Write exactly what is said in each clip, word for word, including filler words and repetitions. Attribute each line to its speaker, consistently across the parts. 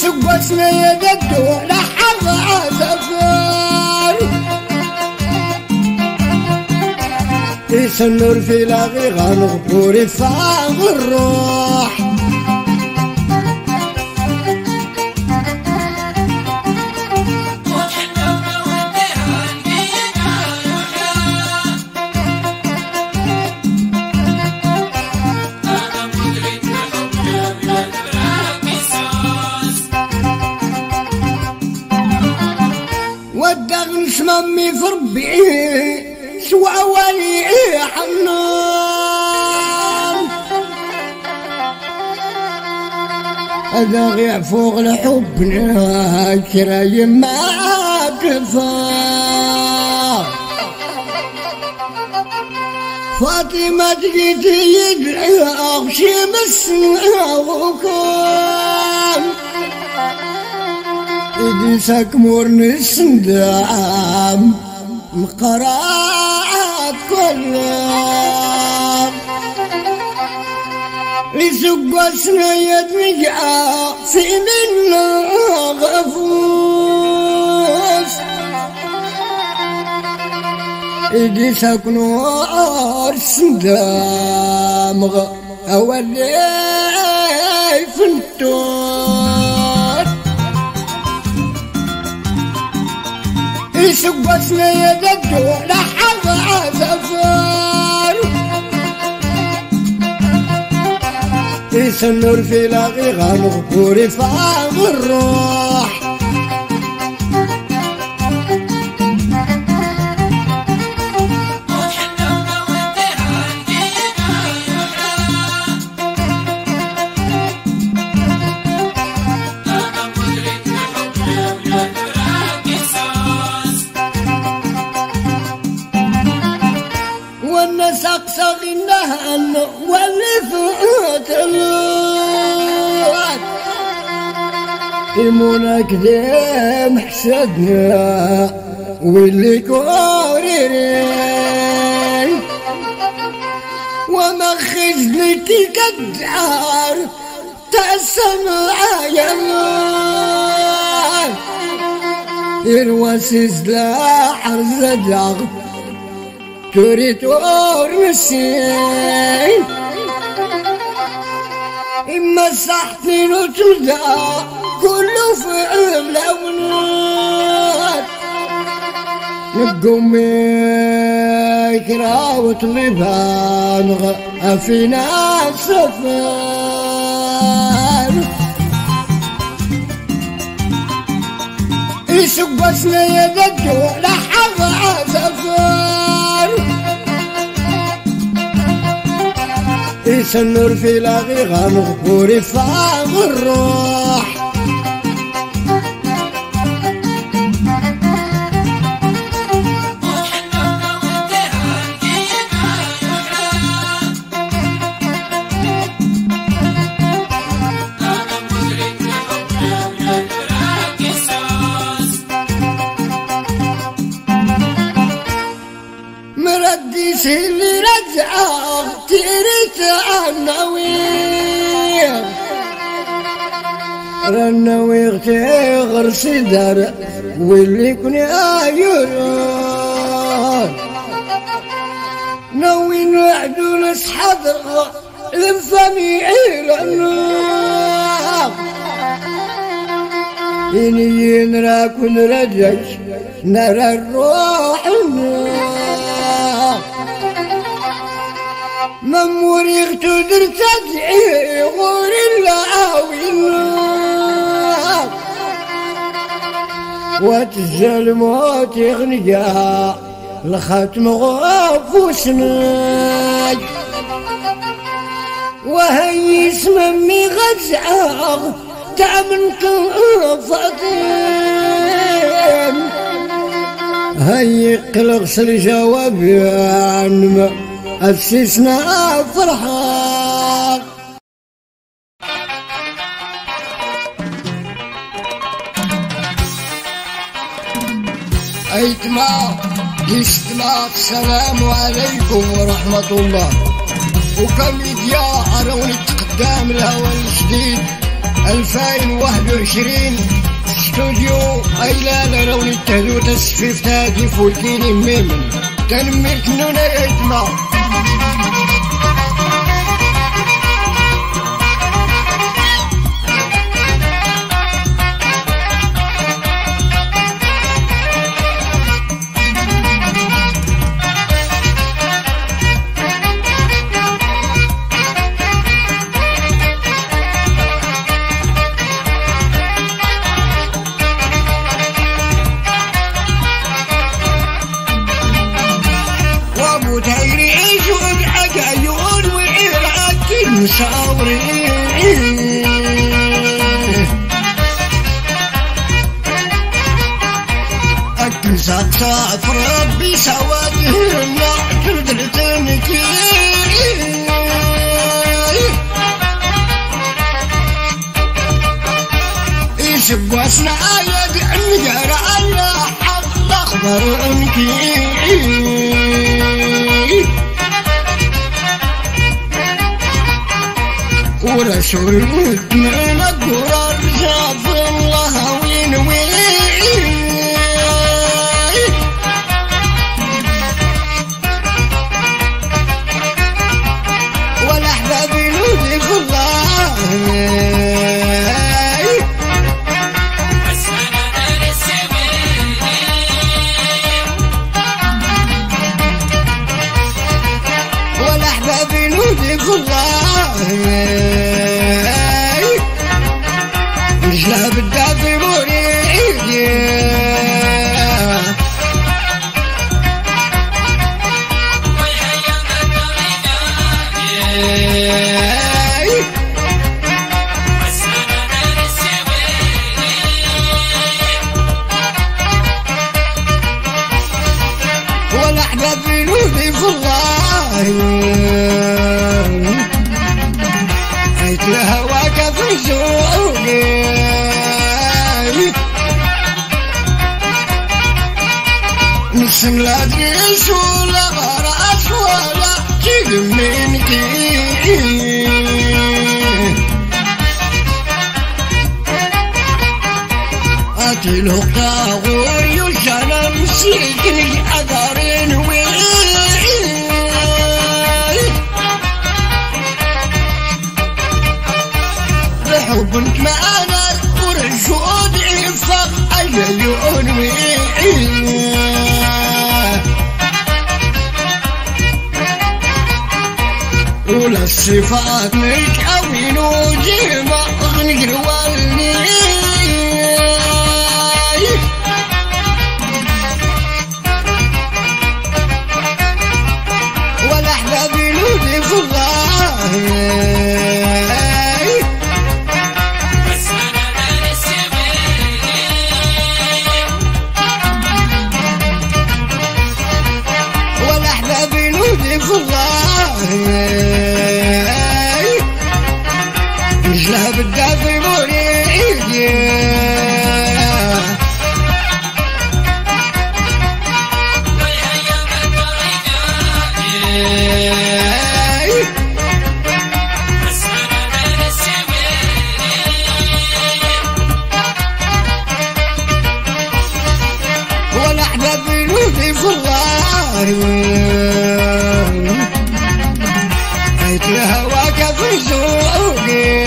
Speaker 1: يسقسنا يددو لحظ عزفار يسنور في لاغي غنغبوري فاغ الروح ودغني شمامي في ربي سوا ولي حنان هذا غير فوق لحبنا كراي ما كفى فاطمة تجي يدعي أغشي مسنا وكان إديسك مورني السندام مقرات كلام يسقسنا يدمجع في منا غفوس إديسك نور السندام أولي فنتور يسقسنا يددو لحظ عزفار يسنور في لاغي غنغبوري فاغ الروح والناس أقصى النهن واللي فوت الوقت يمونا كذا حسدنا واللي كوريرين وما خزنك كدعار تسمع يمان يروسس لا حرزدغ تريد ورمسين إما صحتين وتلدى كله في الأولاد نقوم يكرا وطلبان فينا سفر يسقسنا يددو لحظ عزفار يسنور في لاغي غنغبوري فاغ الروح مرديش اللي رجعه تريت عناوير رناوير تغر صدر واللي يكون عيون ناوي نوعدو ناس حضر الفمي النار إني نراك ونرجعش نرى الروح النار مموري تقدر تدعي غور العاوين وتزال موت يغنقا الختم غفوسناك وهي اسم امي غزعه تعمل فاطم هي قلقس الجواب عن أسسنا فرحان أيتما يستمع السلام عليكم ورحمة الله وكم يديا عروني تقدام الهوى الجديد ألفين وواحد وعشرين استوديو ايلا لو نتهدو تسفيف تاجي فولكيني ميمن تنميك نونا يجمع وتعيش وضحك عيون وعراك مصورين أكل صاف ربي سواده ما قدرتنك يسبوا سنايد النجار على حق أخبر عنك ورسول من الدرر شاف الله وين وين والأحباب ينودي في الله والأحباب ينودي في الله جلاب الدافي مريد والأحباب ينودي في الله حيث هواك في سوقي نسم لا تقيس ولا غرس ولا تقمنك أتي لقطة غوري وشانا مسيكني أدارين وين حبك معنا ورجود يفق العيون وين ولا الصفات ملك أوين وجيما غنقر والني والأحباب ينودي في الله في الله جلاب الدافي مريد والأحباب ينودي في الله حيث هواك في سوقي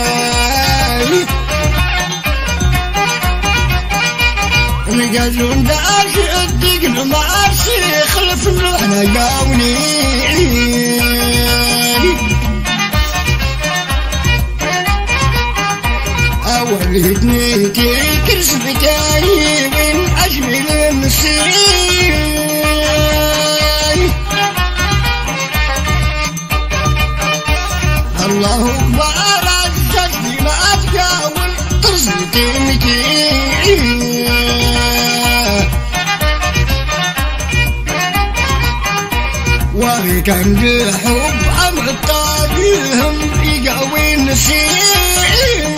Speaker 1: رجال داش الدقن ما عرسي خلف الرحنا جاوني أول هدنيتي كرسبتاي من أجمل المسير الله أكبر الجسد ما أتجاول ترزقينكي وهي كان بحب أمر طابيهم يقوي النسيم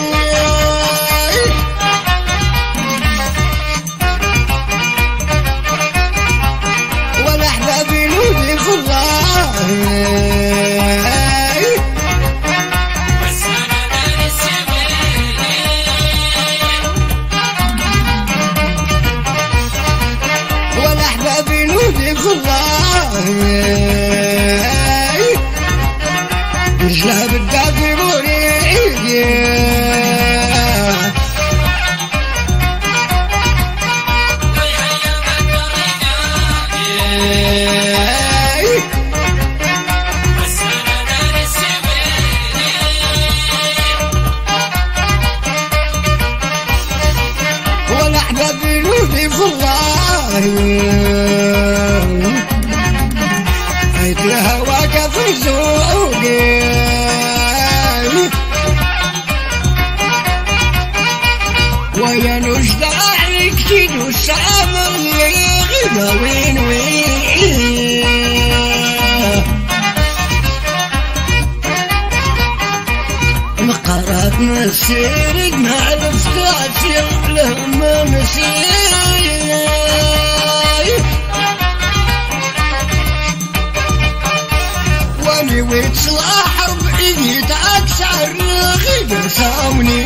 Speaker 1: والأحباب ينودي في الله نجلب الدافي مريد والأحباب يلوذي في الله حيث هواك في زوقي ويا نجد عليك تدو السامر غيبة وين وين مقارات نسيرك ما عرفتات يعلم ما نسير واني ويتصلاح بإيدي تأكسر غيبة سامني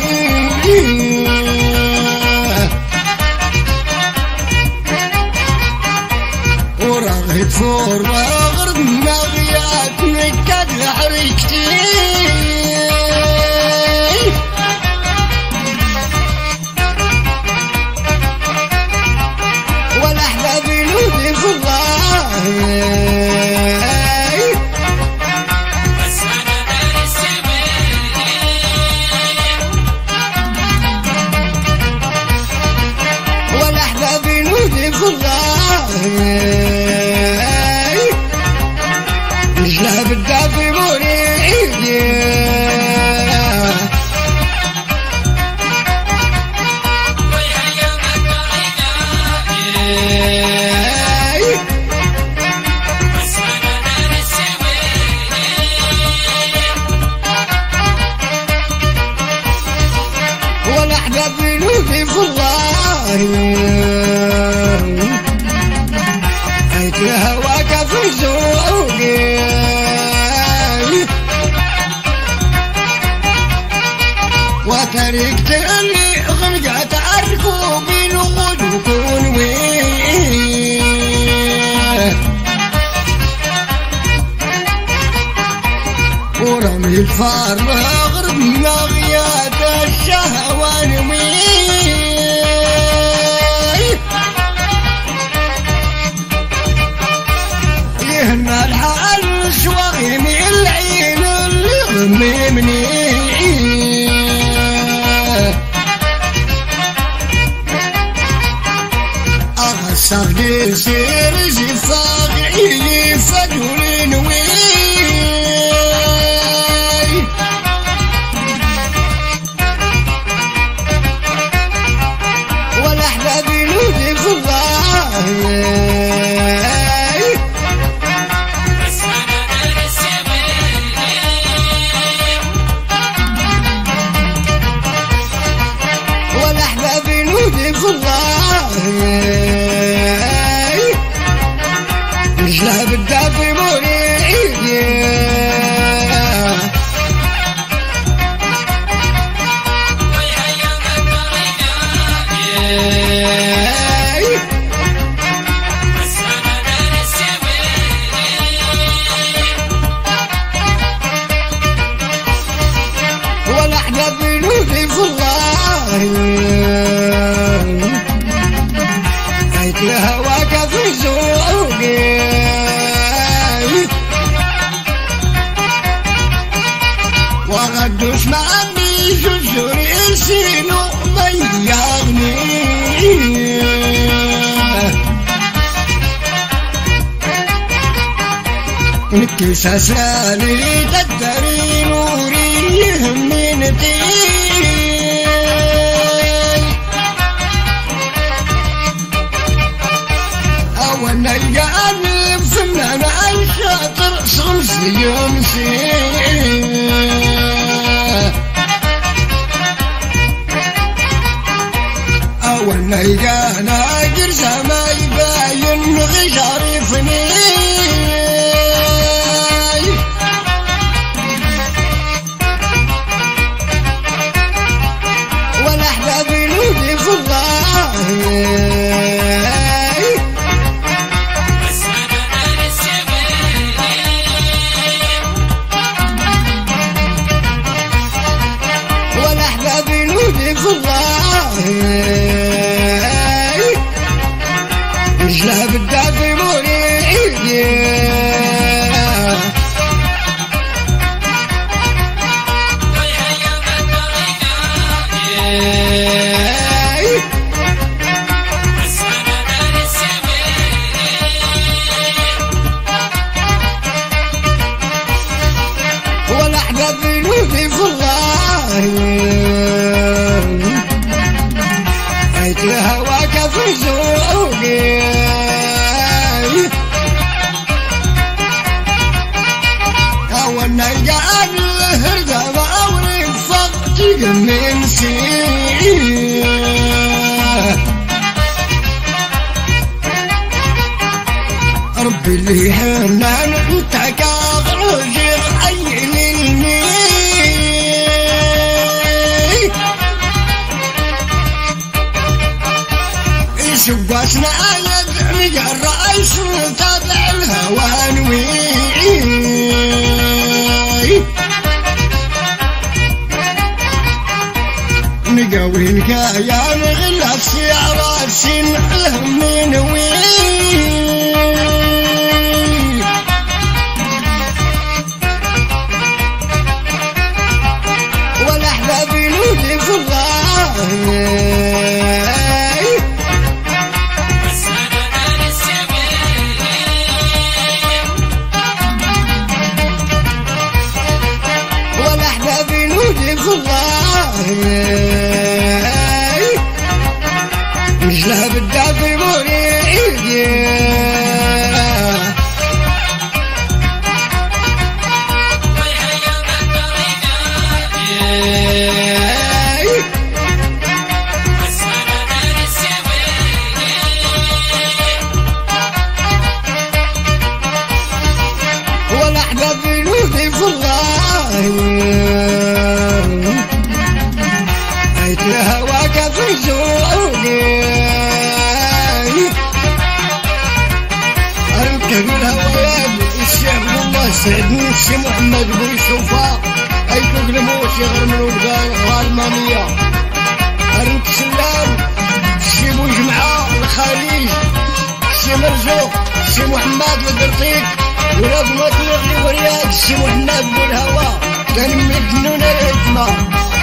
Speaker 1: وراغد فور راغرد نغيات نكاد لحريكتي والأحباب يلوذي في الله والأحباب يلوذي في الله نجلب الدافي مريد والأحباب يلوذي في الله حيث هواك في زوقي وتركت اللي غرقت عركوبي نغد وكون وين ورمي الفار مغرب نغيات الشهوان وين يهنا الحال شوي من العين اللي غممني أغسق دي سير زفاقي فدولين وين والأحباب يلوذي في الله والأحباب يلوذي في الله نجلب الدافي مريد والأحباب يلوذي في الله حيث هواك في زوقي وغدوش ما عندي جزر يسينو ما يغني نكيسة سالي تدري نوري يهمنتي أول نلقاني فنان الشاطر صمس يمسي أول نلقانا قرصة ما يباين غشارفني والأحباب يلوذي في الله الله رجلها بالدافي مريد والأحباب بنودي في الله عيت هواك في زوقي أولنا قال الهردة وأوري فقتك من سيه ربي اللي هنان انت كاغرج عيني شباسنا يدعي الرئيس تابع الهوانوي نقوين كايان غلا سيارات سنحلهم منوي والأحباب ينودي في الله والأحباب ينودي في الله رجلها بالدافي مريد والأحباب ينودي في الله عيت هواك في زوقي أركب الهوايات الشيخ والله سعدني الشي محمد بن شوفا أيتوك الموسي غير من غالمانية أرنك سلام الشي بوجمعة الخليج الشي مرزوق الشي محمد ودرطيك ولاد مطلق لورياك الشي محمد بالهوا كان مجنون الإجماع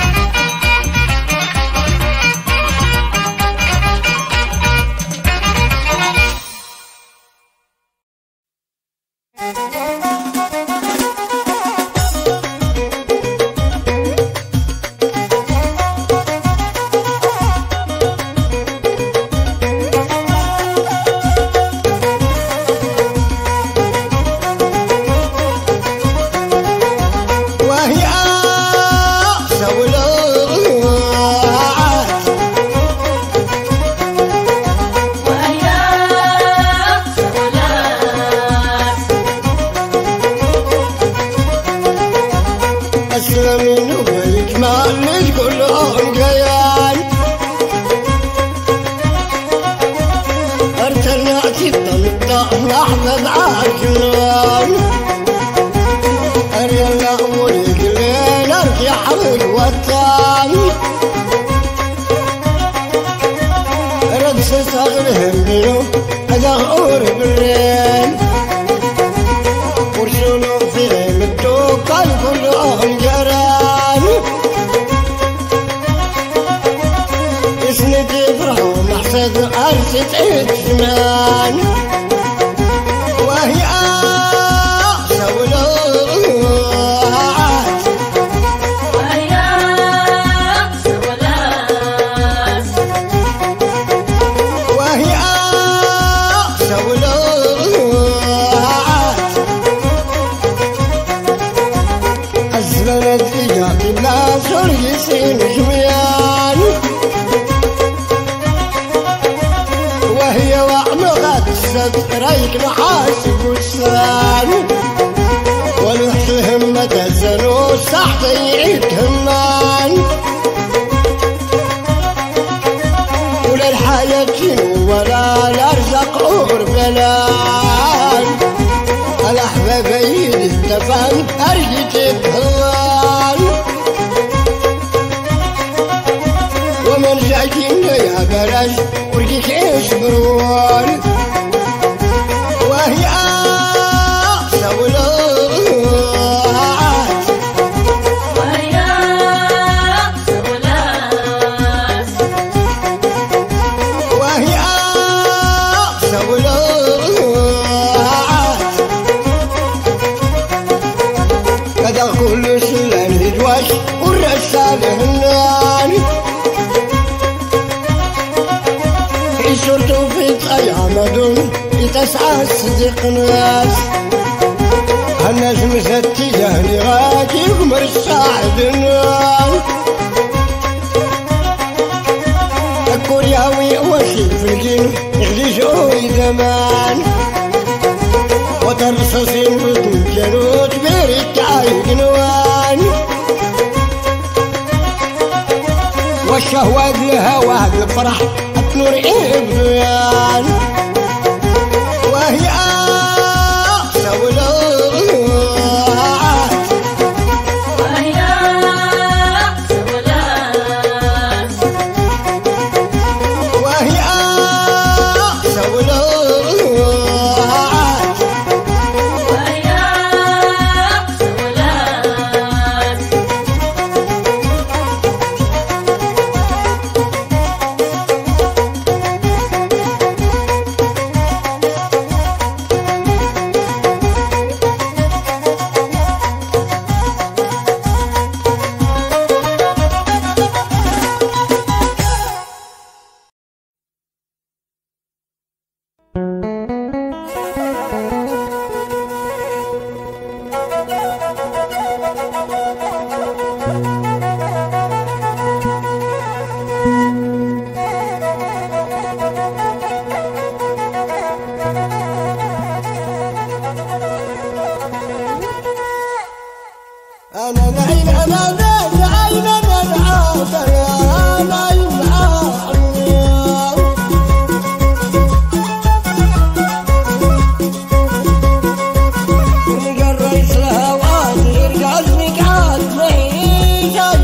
Speaker 1: أسلمين وبالكمال كلهم قيان ارتلعت الطلقة أحمد عاكران أريلا أمورك لين أرجع بالوطن ردس صغرهم بينو أدهور بالرين ورسولهم فيهم التوكل كلهم جران اسند يفرحوا محسد أرسة عيد زمان وهي أقسى ولغات وهي أقسى ولغات وهي أقسى ولغات أزلت إجابة الناس ورقسين جميان وهي وعمغت ريك محاسب وسان ولحت همة الزنوس تحت يعيد همان وللحياة جنو ولا الأرزق أور بلان الأحباب يد التفان أرجي تبهان الهدواش والرسالة هنان يشرتو في طيامدون يتسعى الصديق ناس الناس مستيجة لغاك يقمر الساعد النار الكورياوي وشي في الجن يغلي شوي زمان وترصصين بطن جنوت بيريت عايق نوان والشهوة الهوى الفرح النور إبديان وهي أقسى ولاد
Speaker 2: وهي أقسى ولاد
Speaker 1: وهي أقسى ولاد
Speaker 2: وهي أقسى ولاد
Speaker 1: أنا نعين أنا نعين أنا نعاد أنا نعين نعاد ونلقى الرئيس الهواد يرجع المقعد معي جاي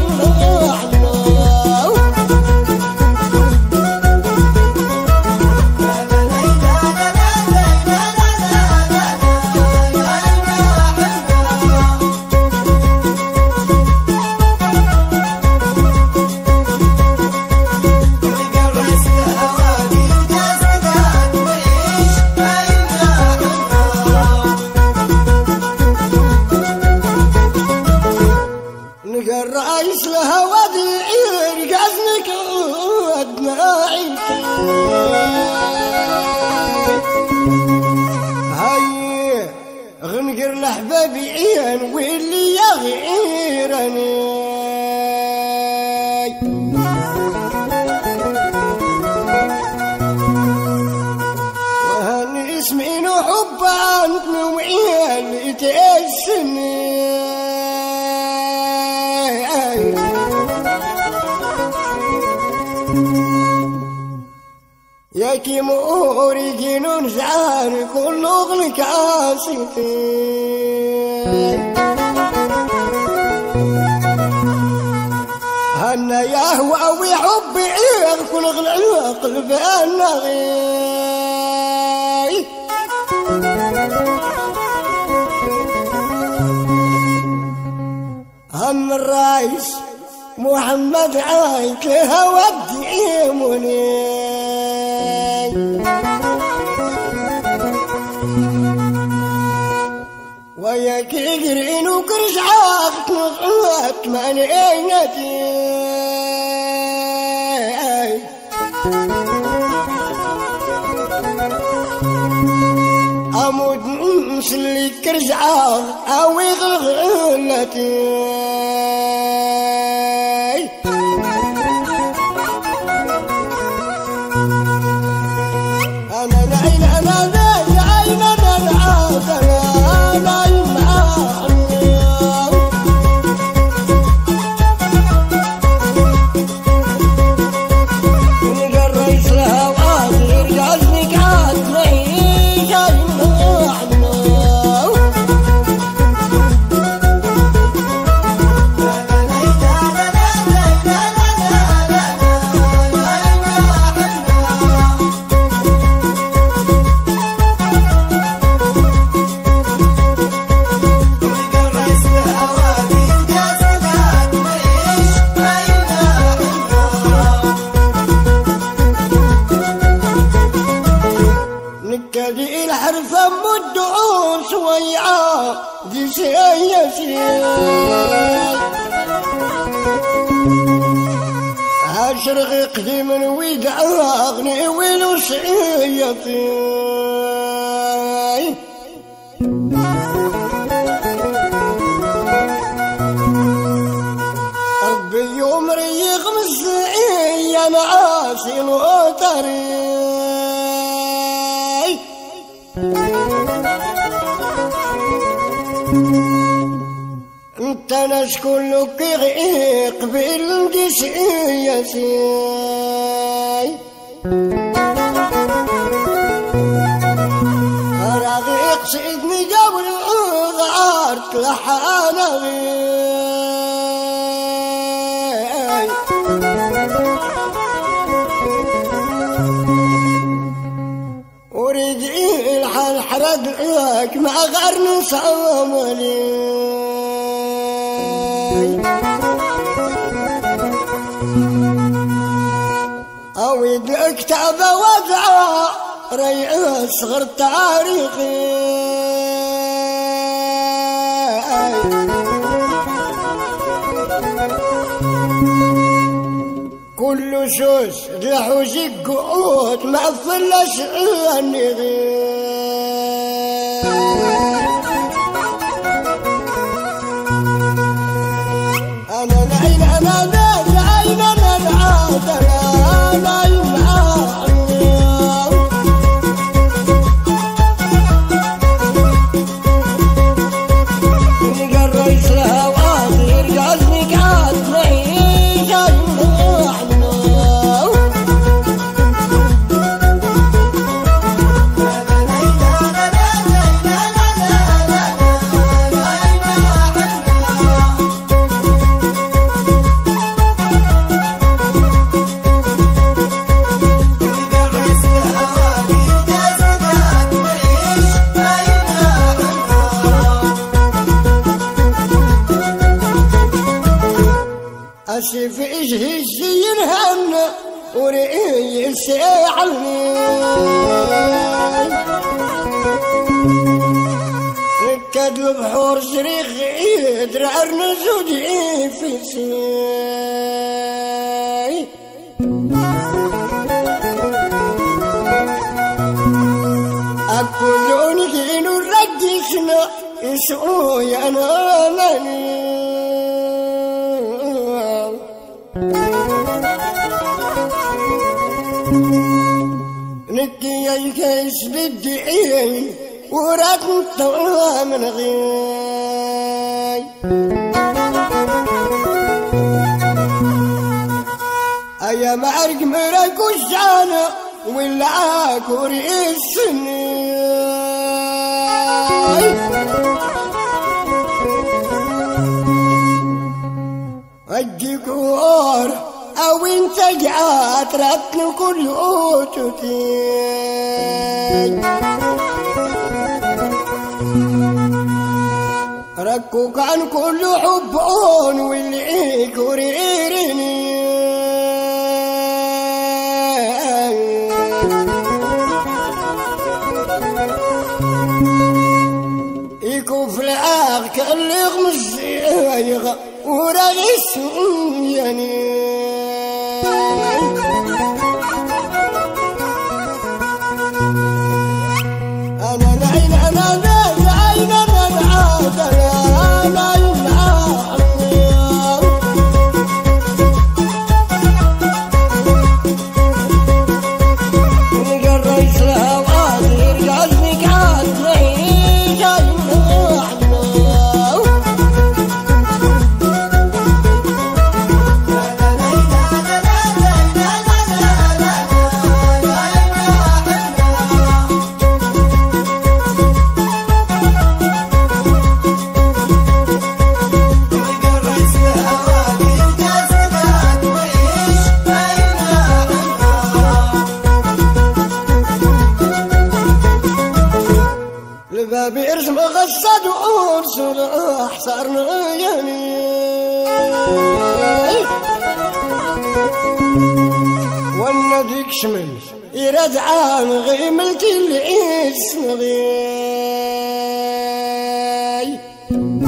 Speaker 1: الرئيس الهواد يرجع المقعد معي هاي غنقر لحبابي عيان واللي يغيرني وهني اسمين وحب عنك وعيان يتأسني يا كي موري جنون زعار كل غلك عاصفي هنا يهوى ويحب عيغ كل غل قلب النغي هم الرئيس محمد عايك هودي عيموني وياك يقرين وكرش عاقت نغلت من عينتي أموت نسلي كرش عاقت أو يغلغلتي أنا نعين أنا نعين أنا نعاد أنا نعين معاك ونلقى الرئيس الهواد يرجع المقعد معي جاي معنا عشر قديم ويدعغني ويلو سعيتي ربي يوم ريق مسعي انا عاسي وطري انت ناس كلك يغيق بالقسيتي راغي قصيدني قبل ضعرت لحانا وريد الحال حرد لك مع غرن صاملي أويد الكتاب وضع ريع صغر تاريخي كل شوش لحوزي قوت مع فلاش عني أنا العين أنا ذا العين أنا العادة أنا أسف إجهي الزين هنا ورئي ساعني ركد البحور زريخ يدرع نزودي في ساي أكلون كينو رديسنا يسوي أنا ماني نكي الكيس بالدعين وراك مطوى من غير أيا معرق مرق وجانا ولا عاكوري السنين الديكور أو انت جات رتن كل اوتوتي ركوك عن كل حبون واللي يكوريرني يكوف العاق كاللي غمز يغا ورغس يعني أنا العين أنا ذا العين أنا العادة أنا العادة قريت لها وعاذر قلبي قعد معي جاي بابي ارسم غسد وارسل احصرنا يمين والنبيك شمل يرد عام غيملت الاسم غي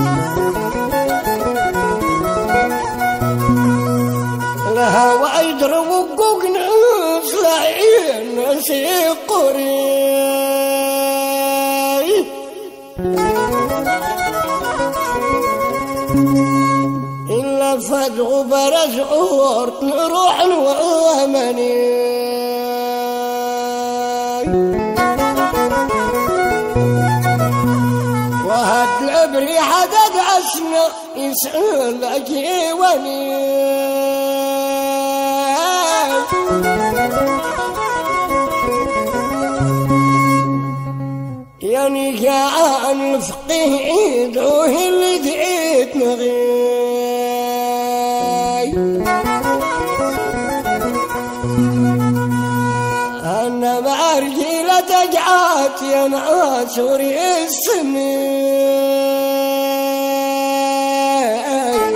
Speaker 1: لها وعيد وقوق ناس لعين ناس قري إلا فدغ برجعور نروح وامني وهاد العبري حدد عشنا يسأل عجيواني يعني كان الفقيه يدعوه اللي دعيت نغي أنا مع رجيلة تجعات يا ناصري السمين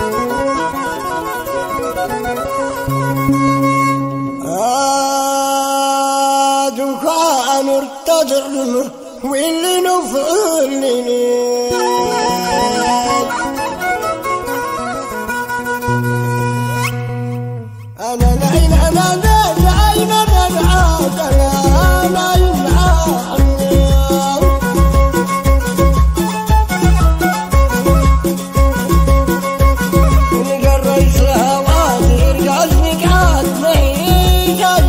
Speaker 1: هادو كانوا ارتجروا واللي نفعلني أنا نعين أنا نعين أنا نعاد أنا نعين عني نقريش لها وادي رجعتني قعد معي جاي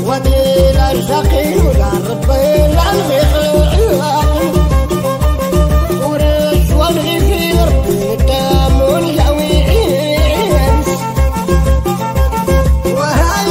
Speaker 1: ودير الفقير ولا ربي لا نخلوع ورش والغي في ربي الدم والجويس وهاي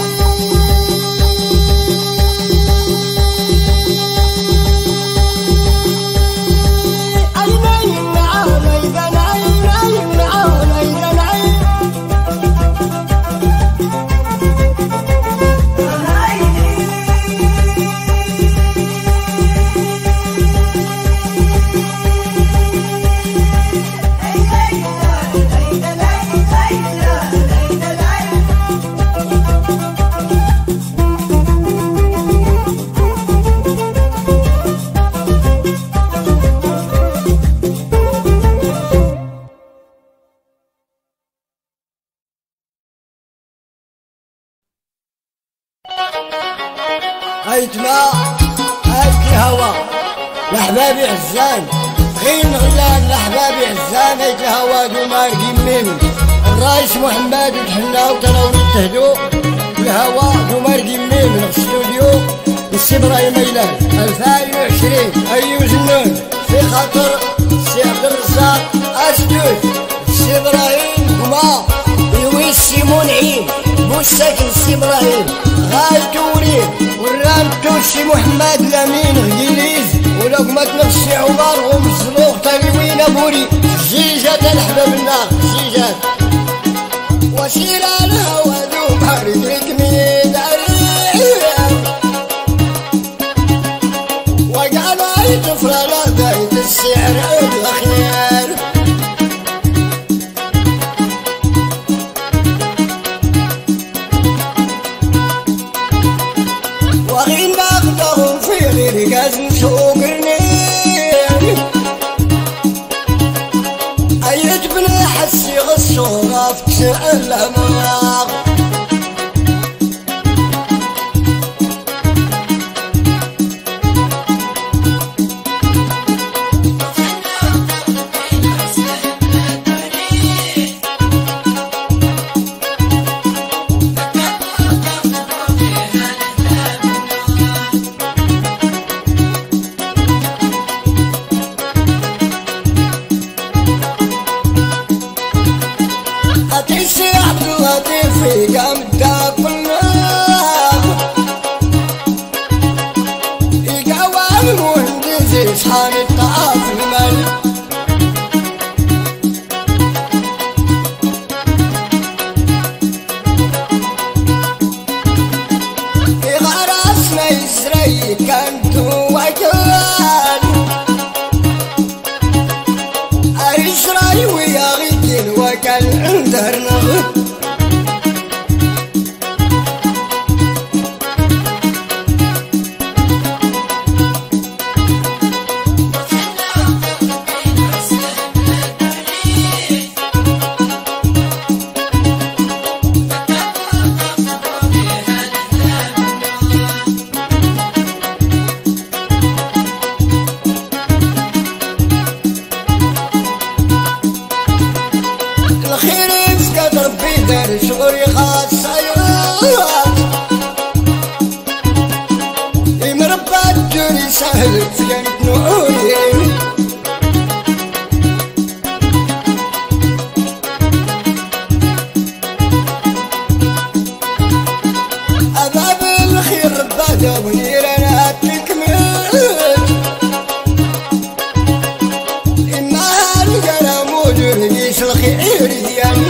Speaker 1: هايت ماء هايت هوا لحبابي عزان غير غلان لحبابي عزان هايت الهوا دوما رقيمين الرايس محمد وتحنا وتراو نتهدو الهوا دوما رقيمين من الاستوديو السي ابراهيم ايلان ألفين وعشرين ايو زنون في خاطر السي عبد الرزاق اسدود السي ابراهيم وما يويس سيمون عيد بوساكن السي ابراهيم غايتوري ورانتو السي محمد لامين غيليز ولقمة نفسي عمر ومزلوق تلوين بوري زيجات الحباب النار زيجات وسيلة الهوى ذو بحر يكميد وقع معي طفرة لقيت السعر الأخير وغين باخدهم في غير قازم سوق النيل أيد بن حسي غصورة في تسأل أمراغ في قام الدافناغ يقوى المهندس يصحان الطعاف المال يغرسنا يسري كانتو وكان أريسراي ويا غيكين وكان عندرنا شغلي خاص عيوات مربى الدنيا سهل في جنة نوري أباب الخير بدا ونير أنا تكمل إما هالقرا مدير يس الخير ديالي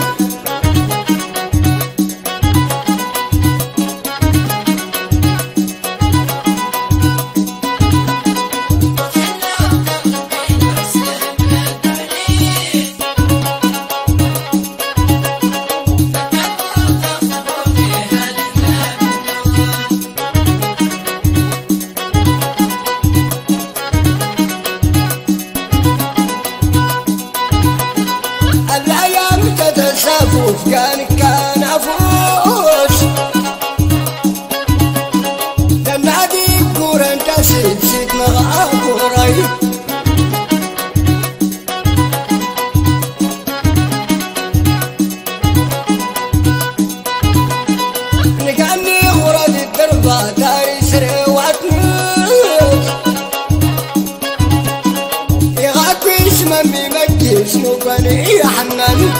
Speaker 1: كان كان افوس تنادي كورن تسيت سيت مغاق قريب نكاني ورد الدرب واني يا حنان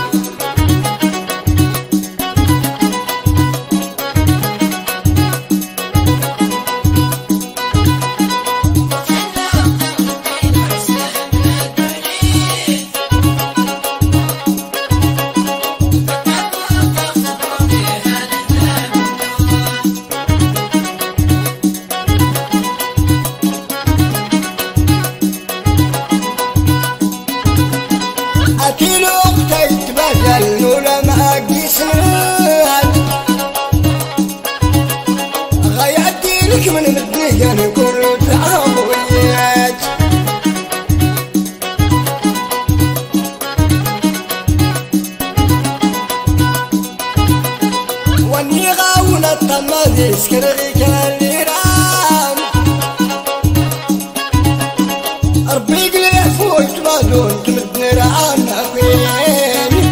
Speaker 1: أكيد وقتها يتبدل ولا ما قيسناد غيعدي لك من مدنيا نقول تعاويات واني غاونة طمادي سكري كان لي رام ربي قلي عفوك تبادون تمدني رعانا فين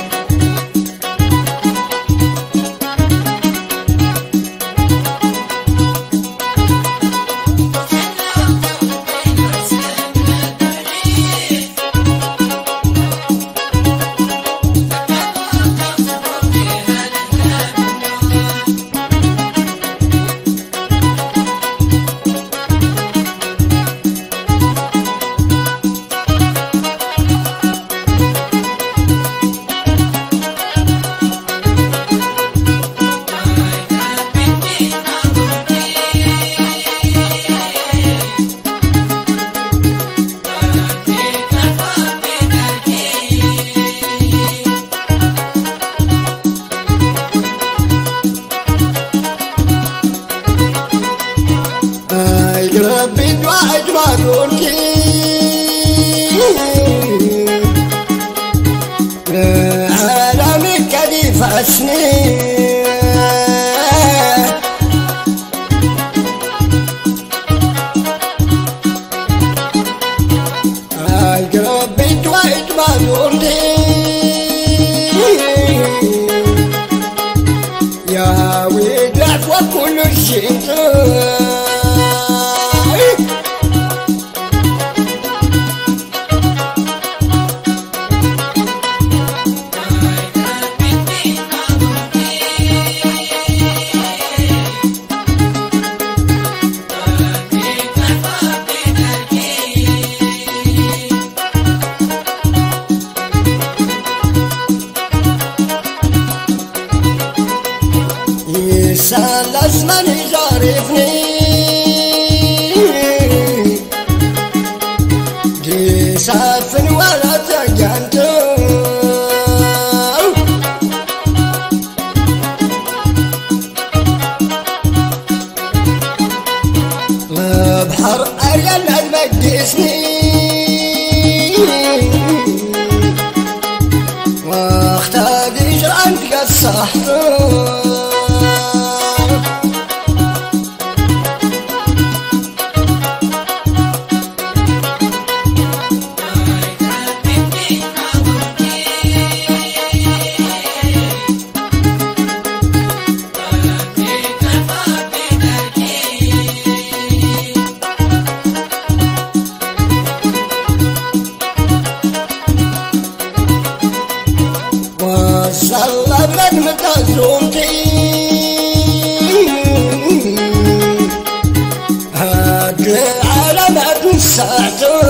Speaker 1: ربي دواعي جمالونكي عالمي كديف السنين ربي دواعي جمالونكي يا ويد عفوا كل شيء يسال الزمن يجارفني جيسافن ولا تجنتو بحر أريال المجسني واختاد يجران تقصحتو وصل بلاد متزومتي هاد العالمات نسعتو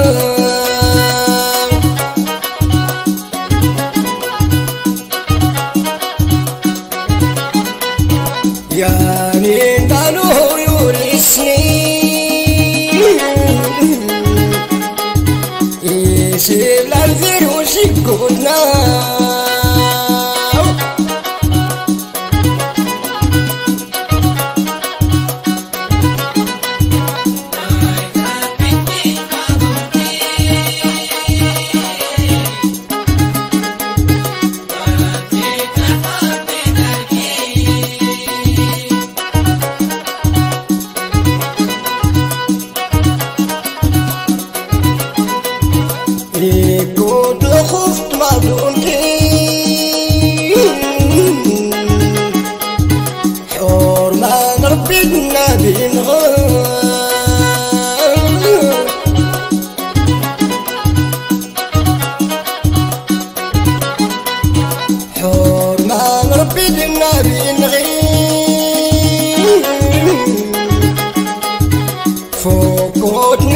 Speaker 1: يعني بانو يورثني يسير للفيروس يقودنا كنت خفت مظلومتي حرمان ربي النبي نغار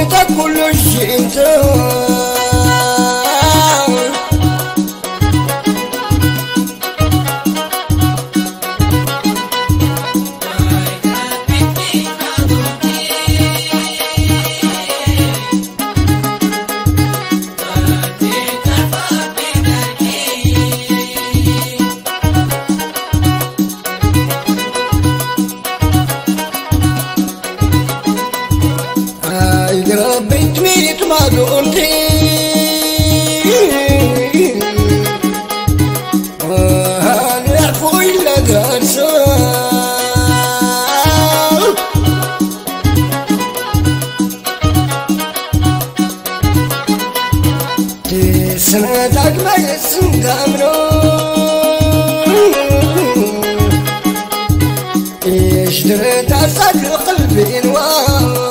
Speaker 1: انت كل شيء انت ربيت ميت ما دونتي هاني يعفو إلا درسا تسنتك ما يسن دامنو إيش درت عساك قلبي نوار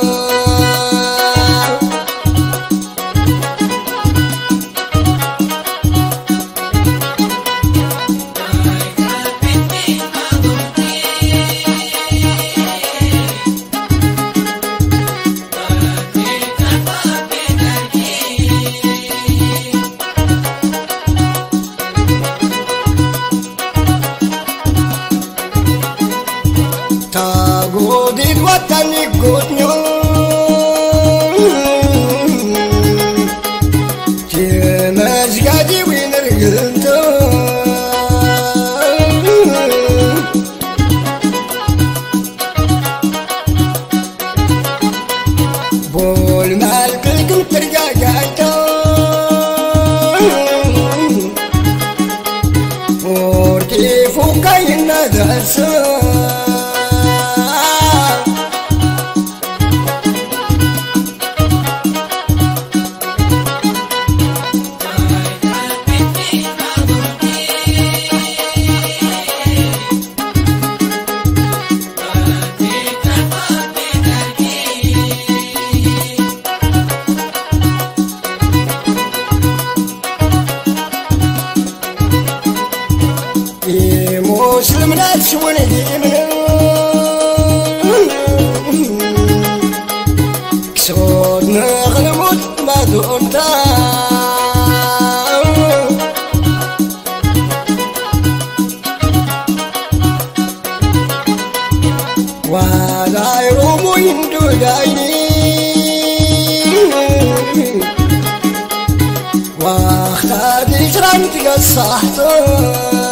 Speaker 1: تاقودي وطني قوتني تيماز قادي وين رقلت بول مالك لكم ترقى قايتا ورتي فوقي الندرسة مسلم ناس ونجيمنا كسودنا غلموت ما دونتا ولا يرومو يندو دايني واختار جرانتك الصحتو